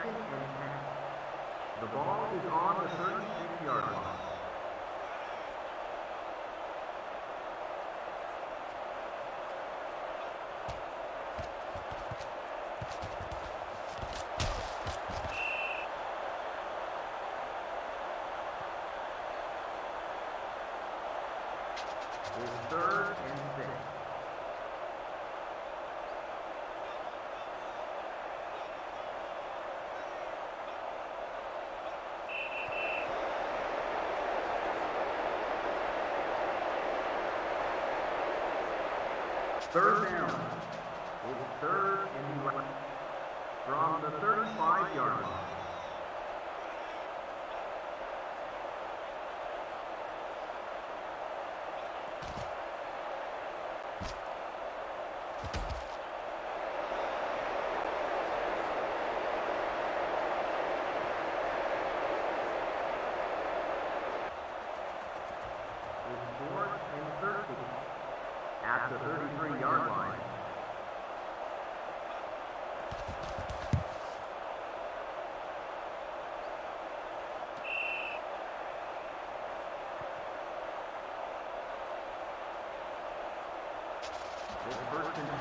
second and 10. The ball is on the 36-yard line. It's 3rd and 6. Third down. It's 3rd and 11 from the 35-yard line. It's 4th and 13 at the 33-yard line. It's 1st and 10.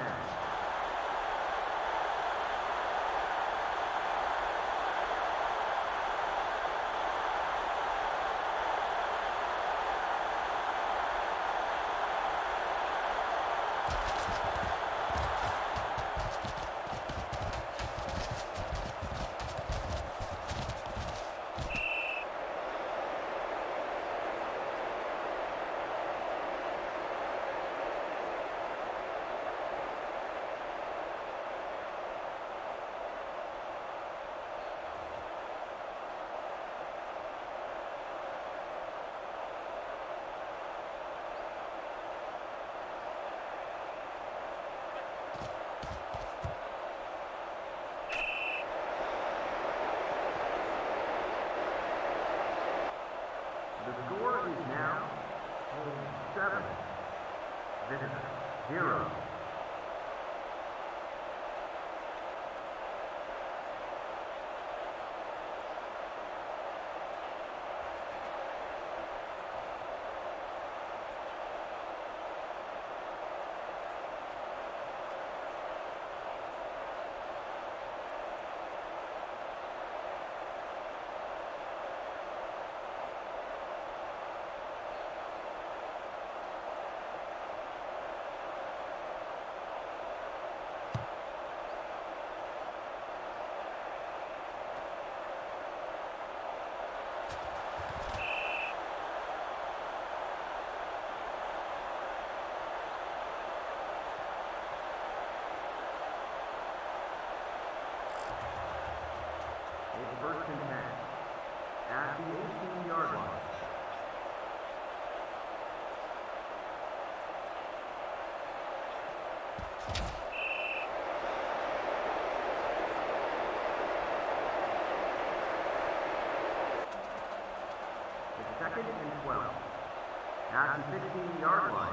The score is now 7, visitor 0. It's 1st and 10 at the 18-yard line. It's 2nd and 12 at the 16-yard line.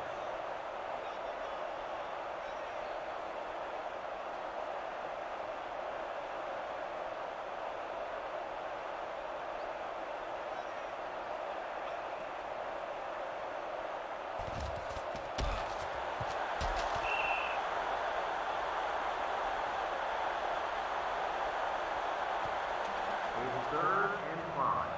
It's 3rd and 5.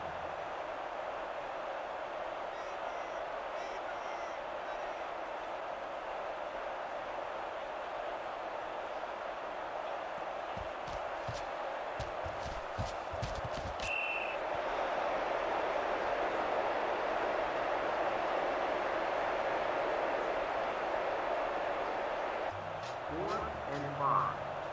Fourth and 5.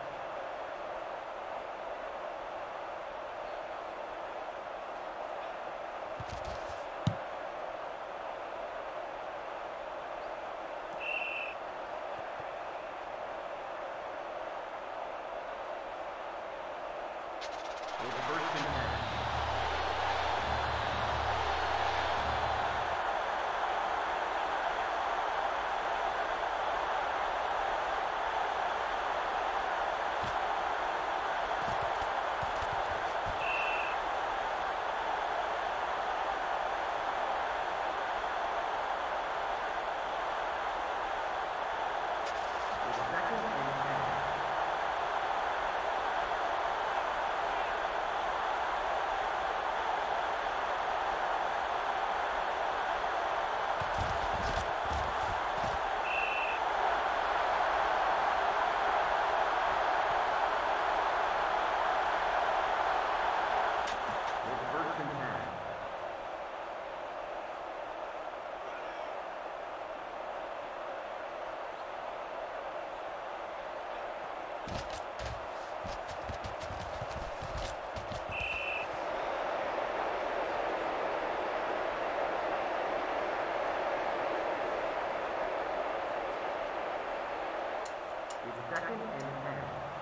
It's 1st and 10. It's second and 10.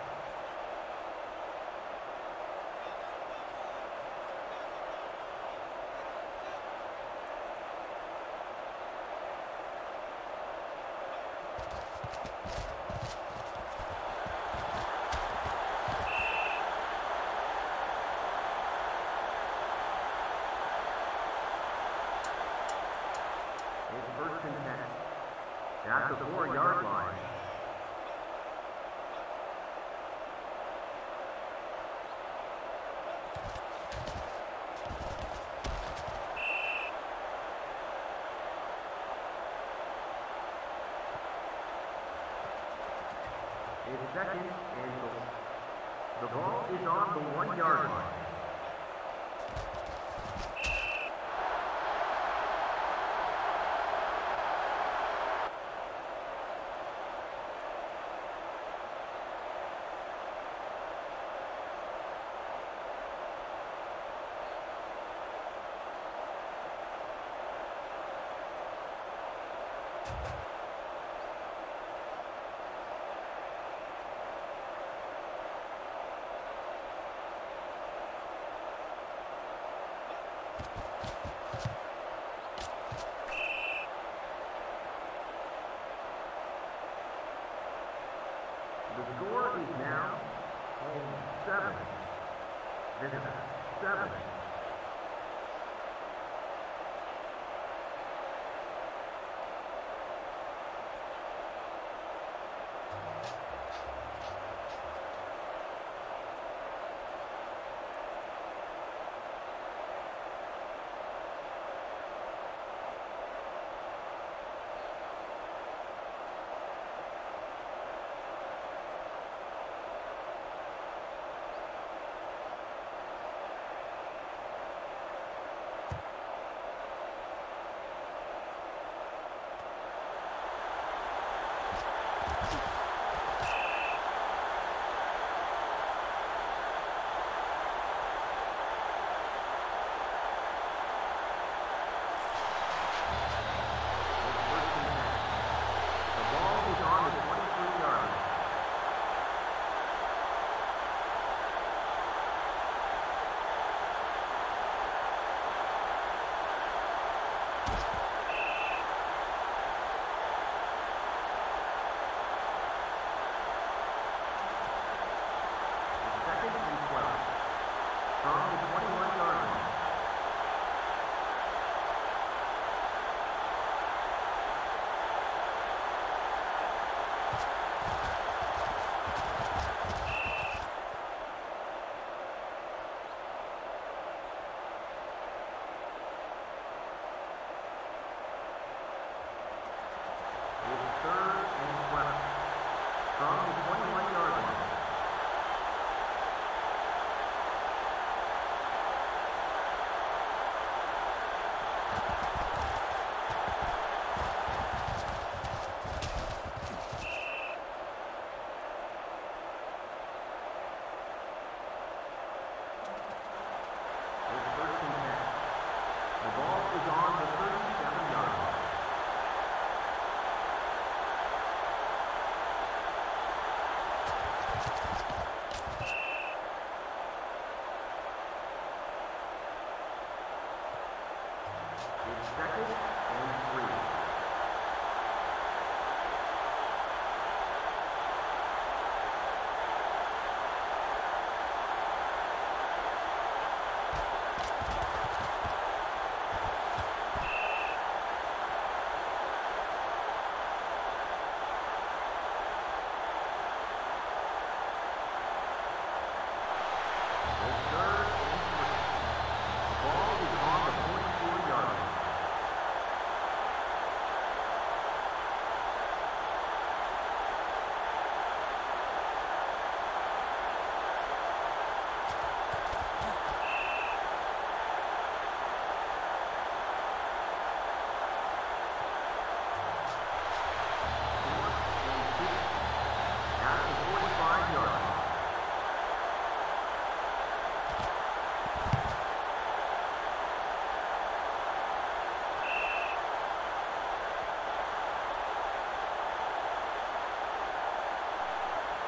It's first and 10. At the 4-yard line. It's second and goal. The ball is on the 1-yard line. The score is now 7. Visitors 7.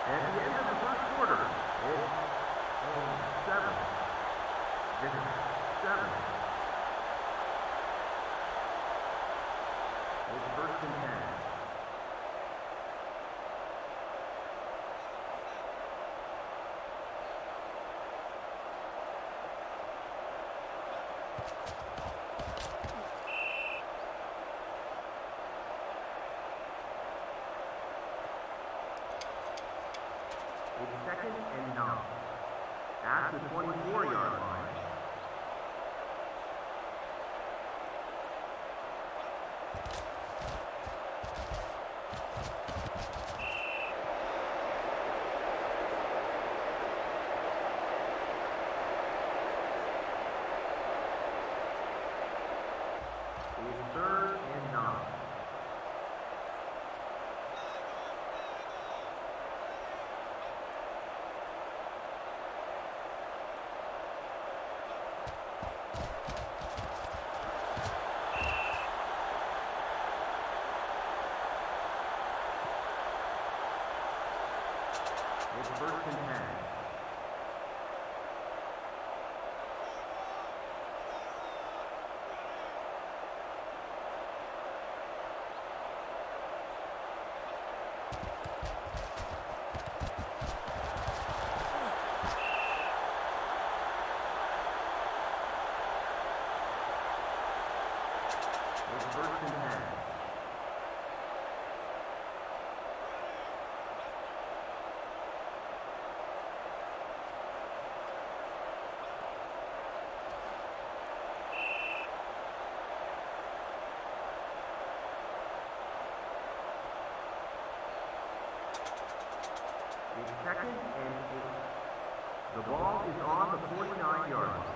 At the end of the first quarter, it's 7. Visitors, 7. It's first and 10. It's second and 9. At the 24-yard line. It's third and 9. It's first and 10. It's first and 10. It's second and 8. The ball is on the 49-yard line.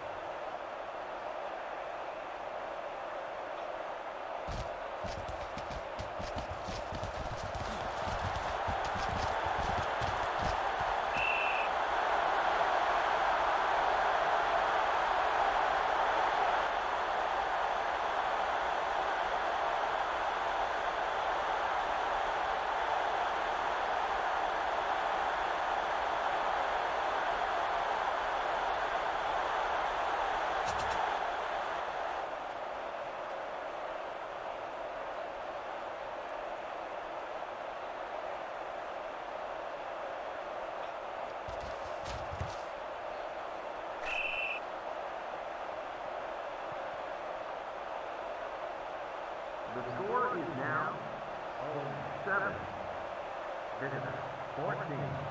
The score is now 7. Visitors, 14.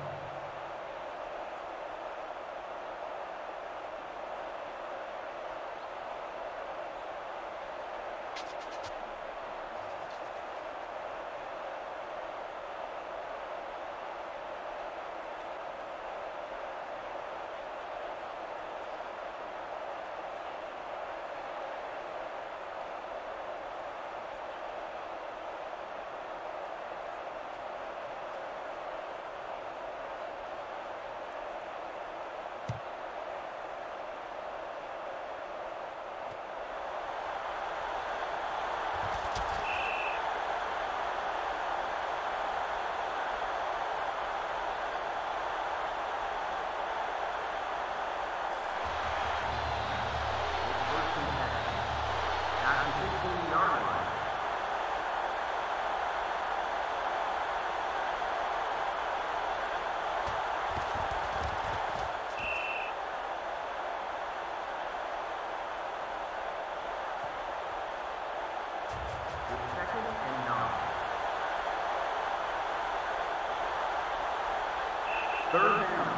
Third down.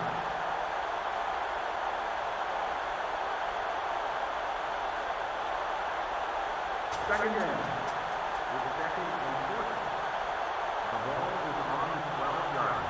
Second down. With the second and 14. The ball is on the 12-yard line.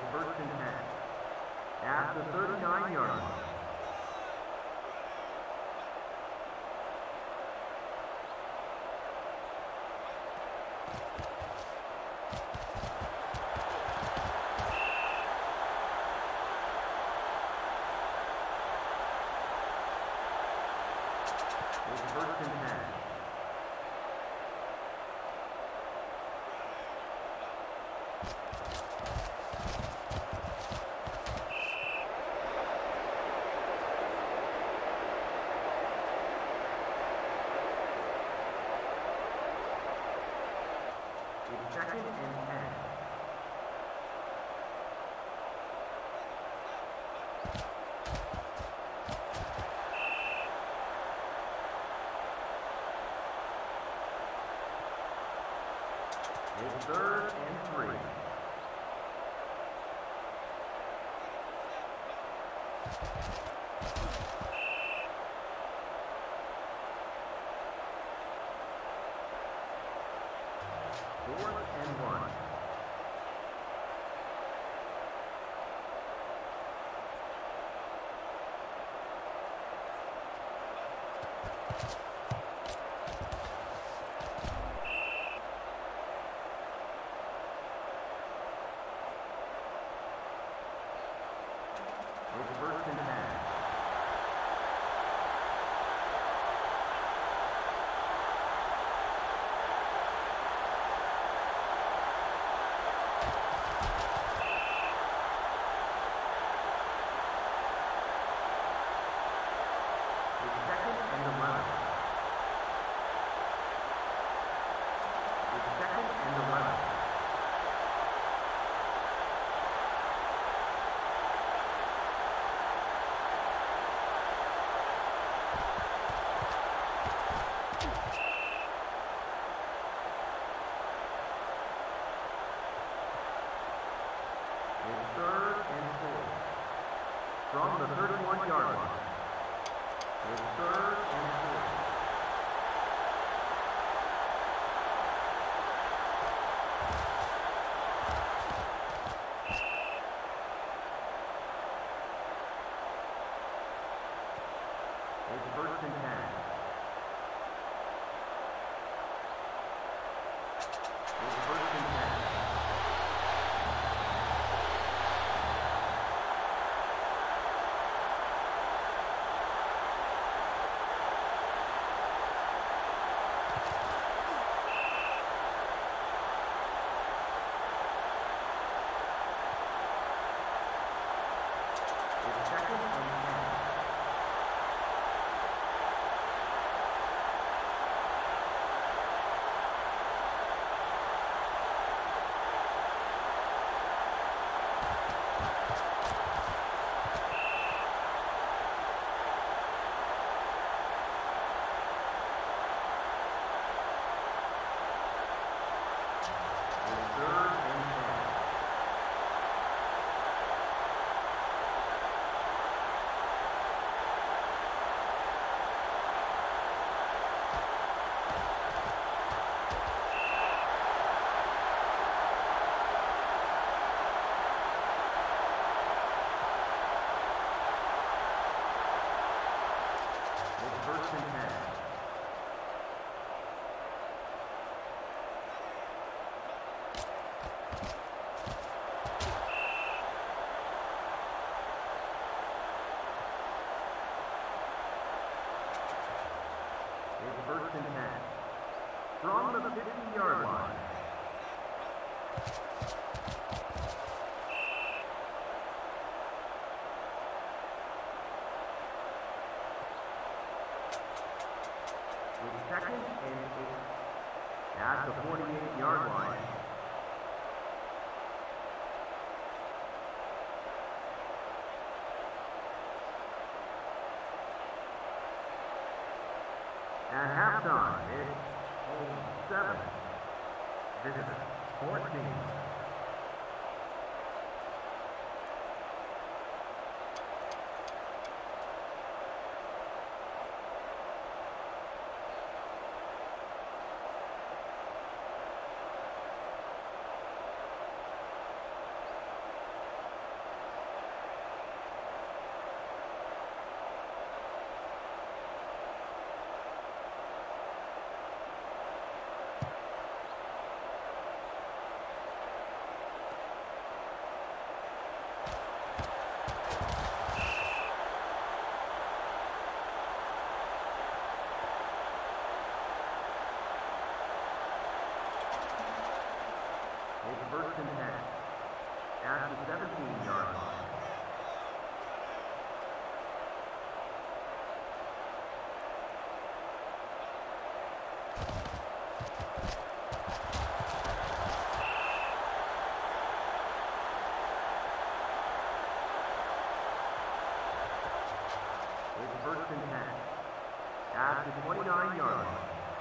first and 10. At the 39-yard line. It's first and 10. It's second and 10. It's third and 3. Fourth and 1. It's first and 10. It's second and 11. It's second and 11. It's third and 4. From the 31-yard line. It's third and 4. It's first and 10. It's first and 10. It's second and 10. It's third and 10. It's first and 10. It's first and 10. From the 50-yard line. It's second and 8. At the 48-yard line. At halftime, it's 7. Visitors, 14. It's first and 10 at the 17-yard line. It's first and 10 at the 29-yard line.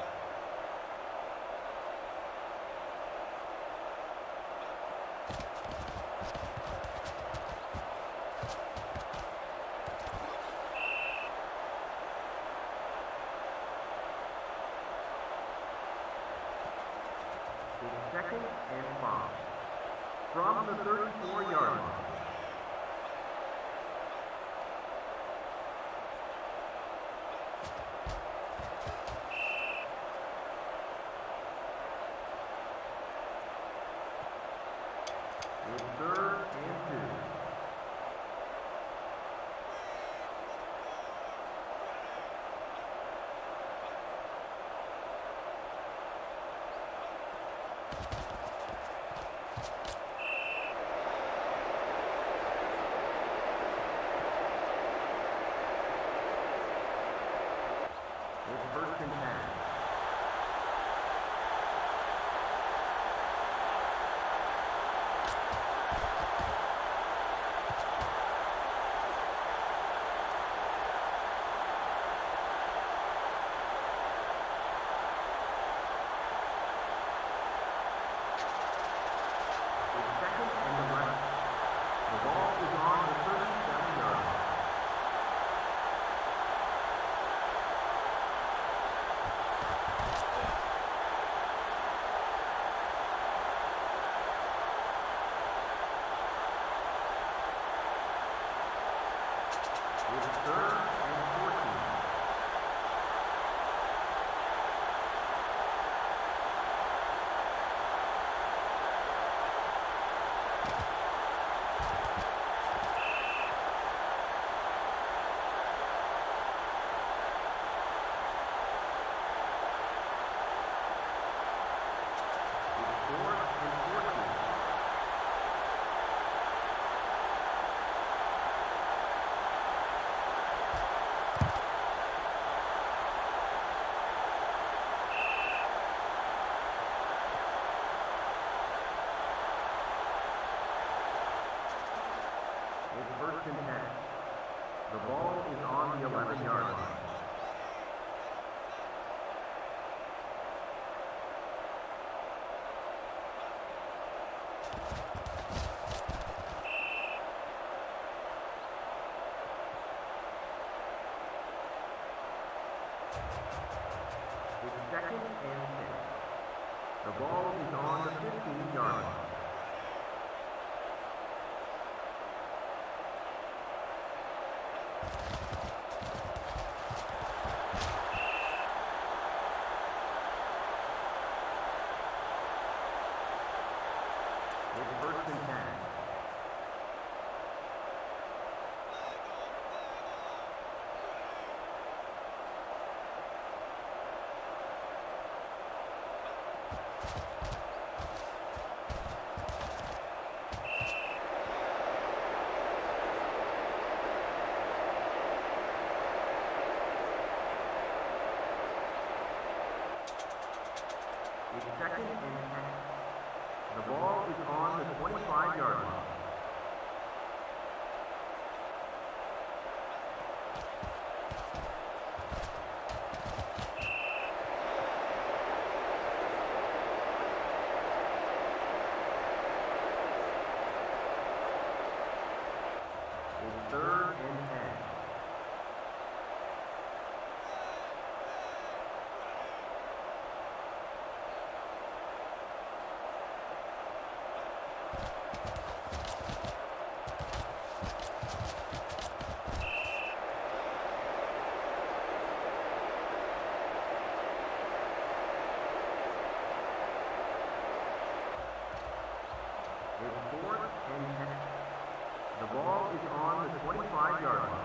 It's second and 5 from the 34-yard line. It's third and 2. It's first and 10. It's second and 11. The ball is on the 37-yard line. It's third and 14. It's fourth and 14. It's first and 10. The ball is on the 11-yard line. It's second and 6. The ball is on the 15-yard line. It's first and 10. It's second and 10. The ball is on the 25-yard line. It's third and 10. It's fourth and 10. The ball is on the 25-yard line.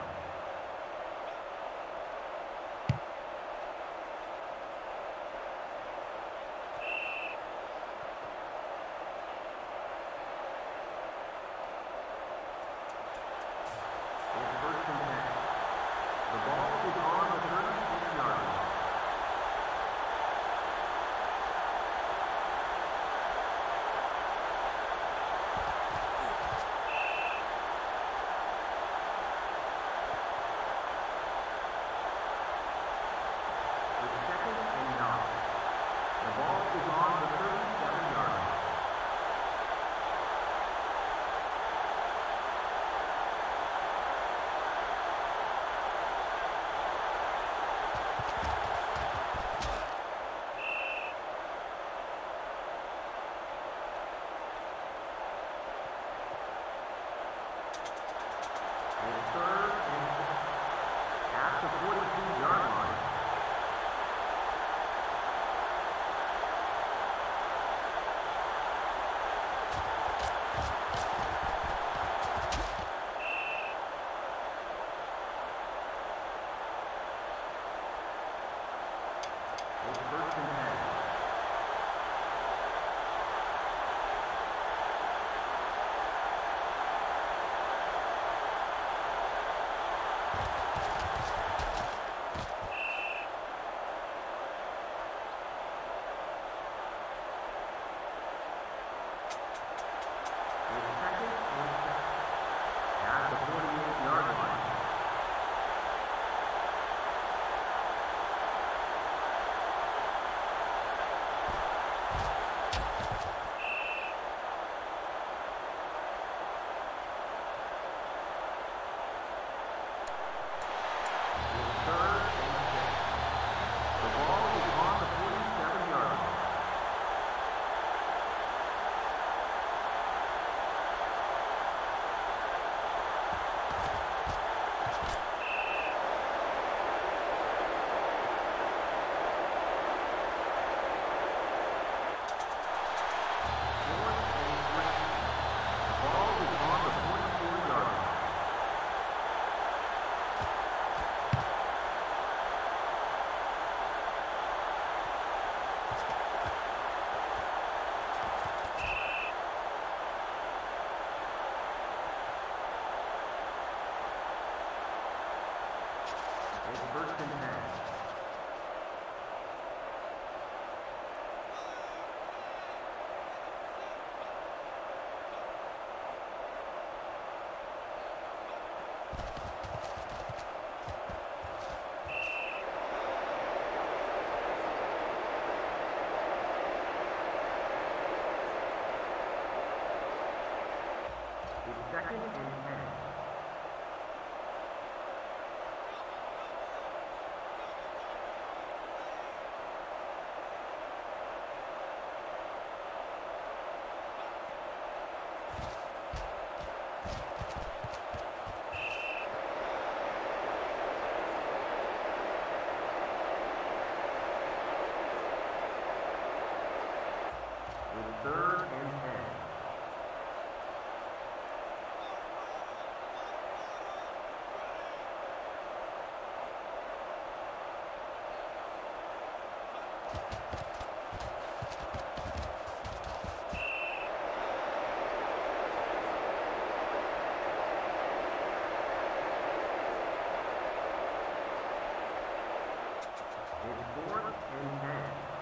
It's first and 10. Second and 10. It's third and 10. It's fourth and 10.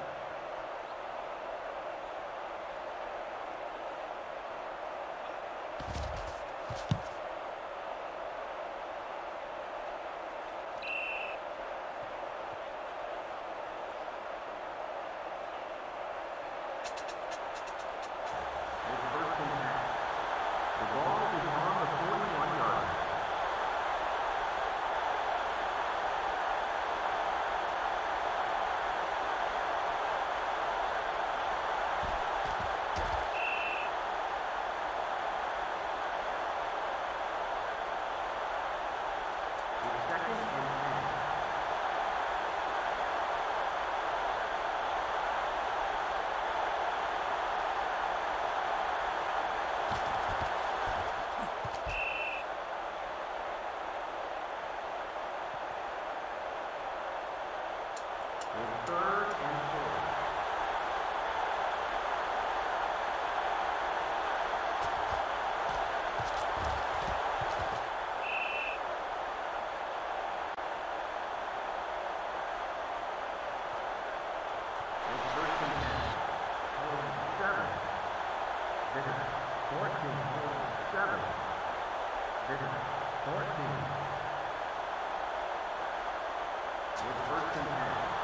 Third and 4. It's first and 10. Hold 7. Visitor 14. Hold 7. Visitor 14. It's first and 10.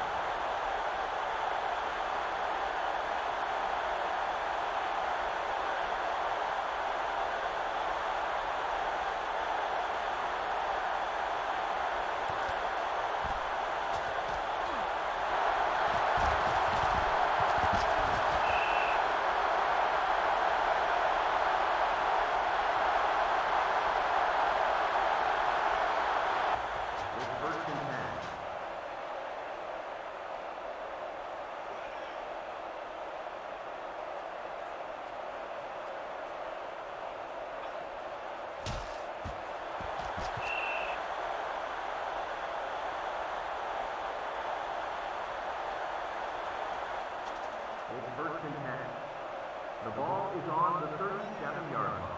It's first and 10. The ball is on the 37-yard line.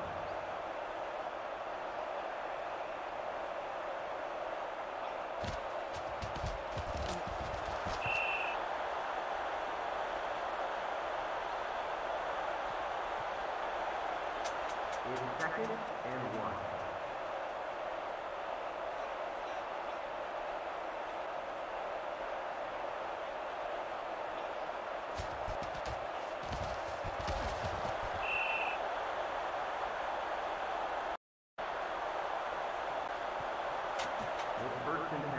It's second and 1. It's first and 10.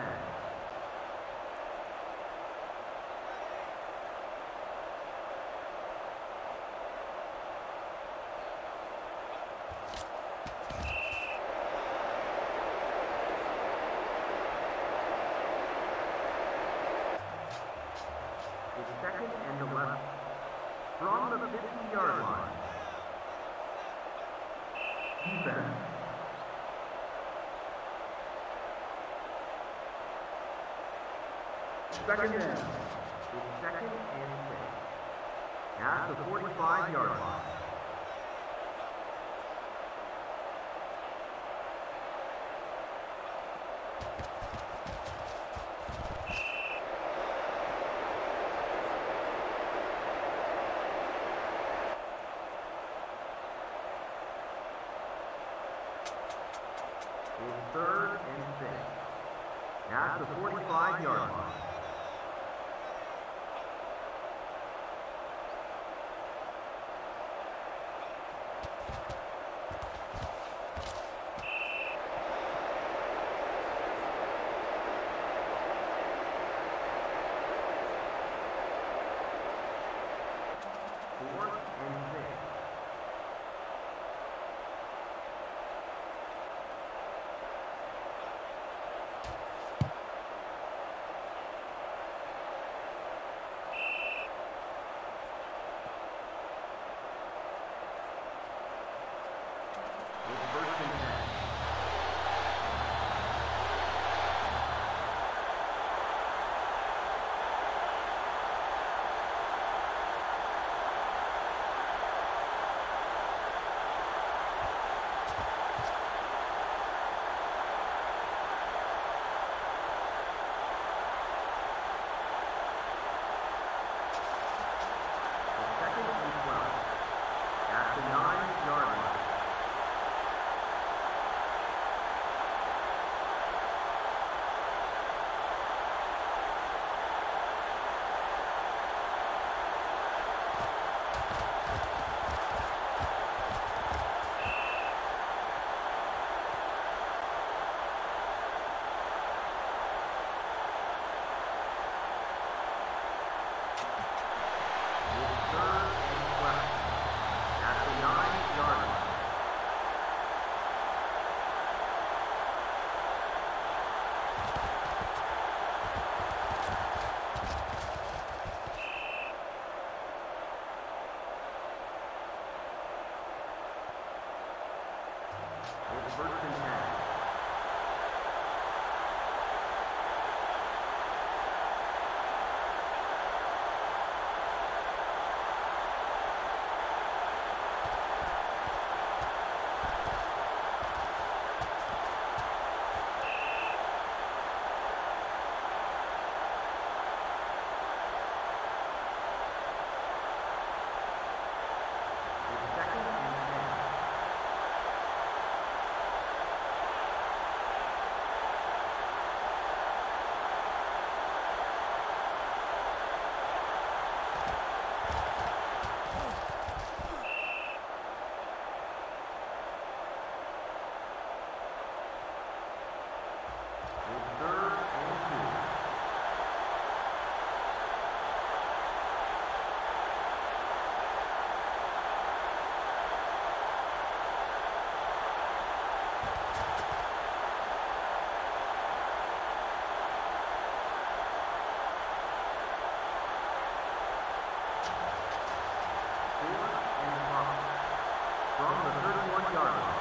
It's second and 11. From the 50-yard line. Defense. Second down. It's second and 6. At the 45-yard line. third and 6. At the 45-yard line. Fourth and 6. It's first and 10. Second and 12. At the 9-yard line. It's third and 12. At the 9-yard line. It's first and 10. It's second and 10. It's third and 2. Fourth and 5. From the 31-yard line.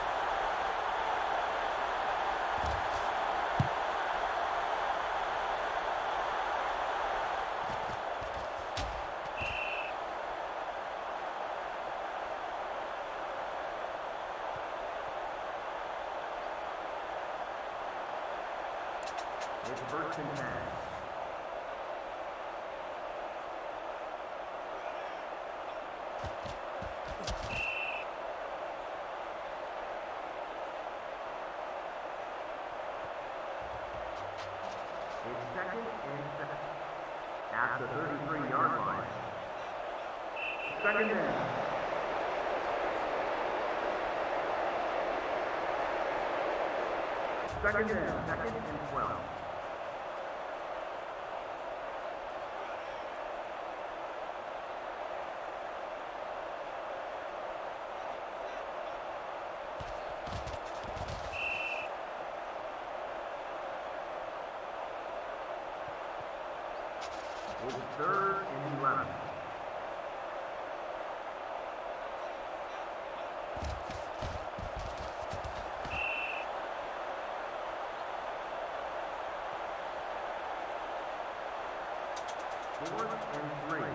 It's first and 10. It's second and 7. At the 33-yard line. Second down. Second down. Second and 12. It's third and 11. Fourth and 3.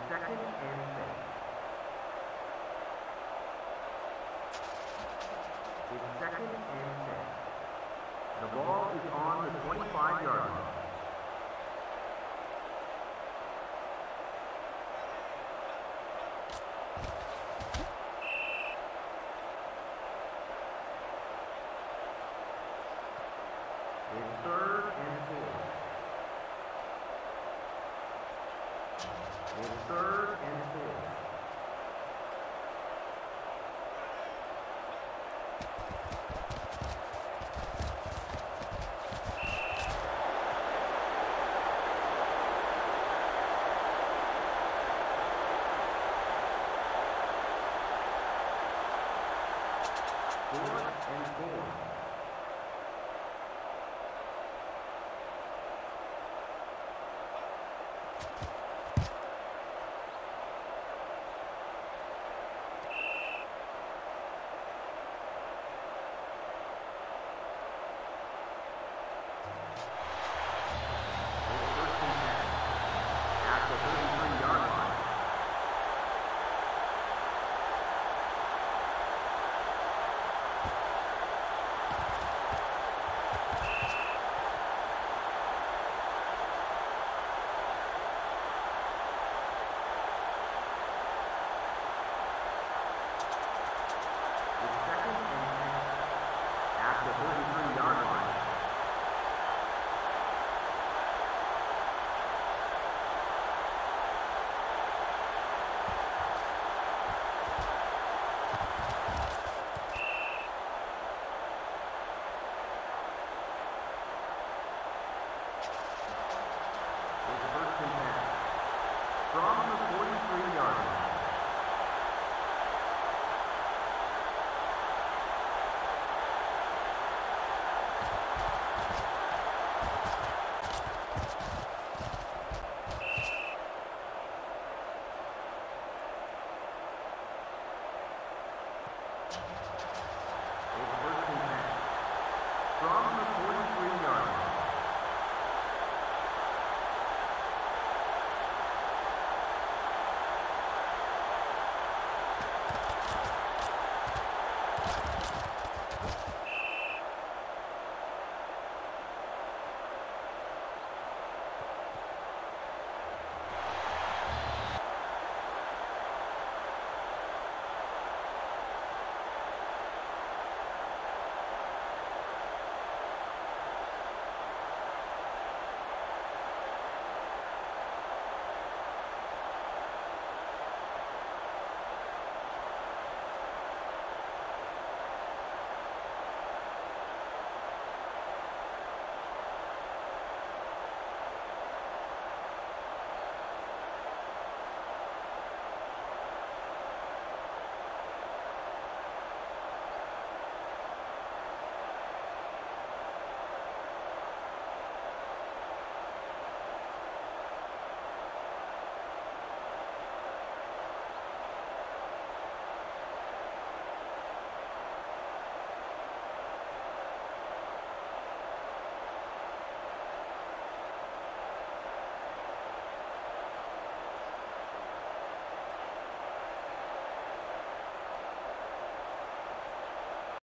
second and 6. It's second and 6. The ball is on the 25-yard line. It's third and 4. It's third and 4. Fourth and 4. From the 43-yard line.